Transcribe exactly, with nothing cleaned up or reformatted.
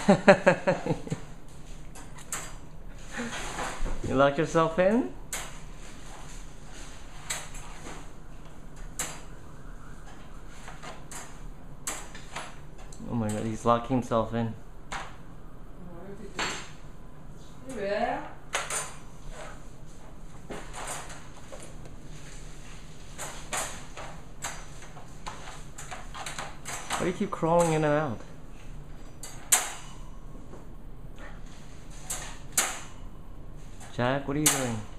You locked yourself in? Oh my god, he's locking himself in. Why do you keep crawling in and out? Jack, what are you doing?